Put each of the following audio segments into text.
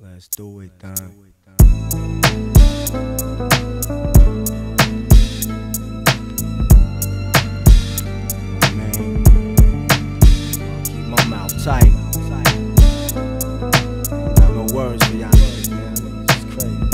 Let's do it, done. Man, keep my mouth tight. Ain't got no words for y'all niggas, man. It's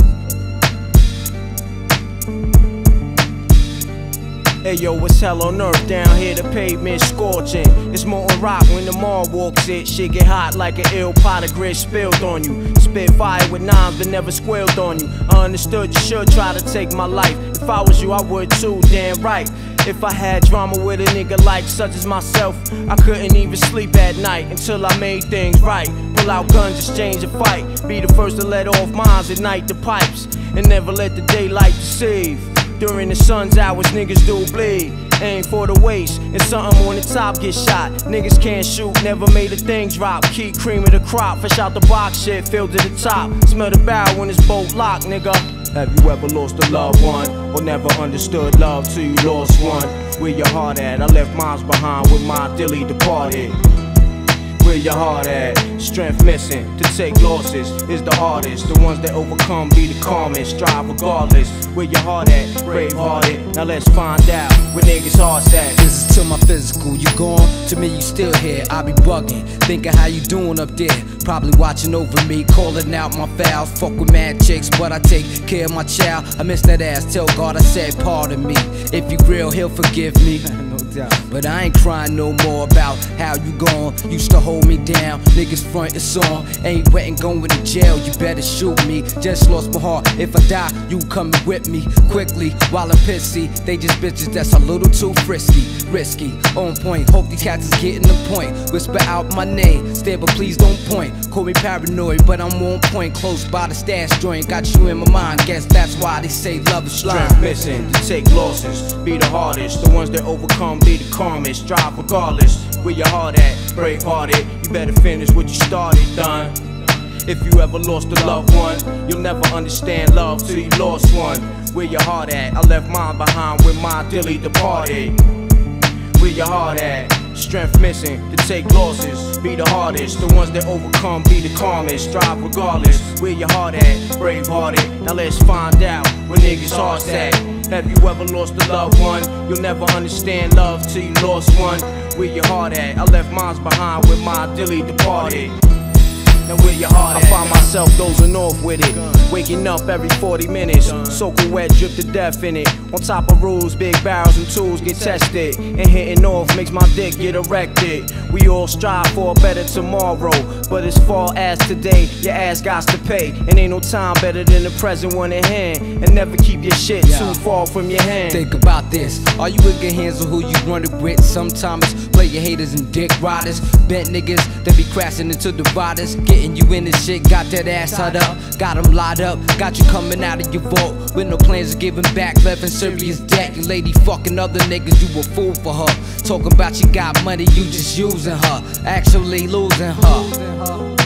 crazy. Hey yo, it's hell on earth down here, the pavement scorching. It's molten rock when the Mobb walks it. Shit get hot like an ill pot of grit spilled on you. Spit fire with nines but never squealed on you. I understood you should try to take my life. If I was you, I would too, damn right. If I had drama with a nigga like such as myself, I couldn't even sleep at night until I made things right. Pull out guns, exchange a fight. Be the first to let off mines, ignite the pipes, and never let the daylight deceive. During the sun's hours, niggas do bleed. Aim for the waist, and something on the top get shot. Niggas can't shoot, never made a thing drop. Keep cream of the crop, fresh out the box, shit filled to the top. Smell the barrel when it's bolt locked, nigga. Have you ever lost a loved one, or never understood love till you lost one? Where your heart at? I left mine behind with my dilly departed. Where your heart at? Strength missing, to take losses is the hardest. The ones that overcome be the calmest, strive regardless. Where your heart at? Brave hearted. Now let's find out where niggas' hearts at. This is to my physical, you gone, to me you still here. I be bugging, thinking how you doing up there. Probably watching over me, calling out my fouls. Fuck with mad chicks, but I take care of my child. I miss that ass, tell God I said pardon me. If you real, he'll forgive me. No doubt. But I ain't crying no more about how you gone. Used to hold me down, niggas front it's on. Ain't wet and going to jail, you better shoot me. Just lost my heart, if I die, you coming with me. Quickly, while I'm pissy, they just bitches that's a little too frisky. Risky, on point, hope these cats is getting the point. Whisper out my name, stare but please don't point. Call me paranoid, but I'm on point. Close by the stash joint, got you in my mind. Guess that's why they say love is blind. Strength missing, to take losses be the hardest. The ones that overcome be the calmest, strive regardless. Where your heart at? Brave hearted. You better finish what you started, done. If you ever lost a loved one, you'll never understand love till you lost one. Where your heart at? I left mine behind with my dilly departed. Where your heart at? Strength missing, to take losses be the hardest. The ones that overcome be the calmest, strive regardless. Where your heart at? Brave hearted. Now let's find out where niggas' hearts at. Have you ever lost a loved one? You'll never understand love till you lost one. Where your heart at? I left mine behind with my dilly departed. Now where your heart at? I find myself dozing off with it, waking up every 40 minutes, soaking wet, drip to death in it. On top of rules, big barrels and tools get tested, and hitting off makes my dick get erected. We all strive for a better tomorrow, but as far as today, your ass got to pay. And ain't no time better than the present one in hand. And never keep your shit too far from your hand. Think about this, are you with good hands on who you running with? Sometimes it's player haters and dick riders, bent niggas that be crashing into dividers. Getting you in this shit, got that ass hut up, got them lied up, got you coming out of your vault with no plans of giving back, left in serious debt. You lady fucking other niggas, you a fool for her. Talking about you got money, you just using her, actually losing her.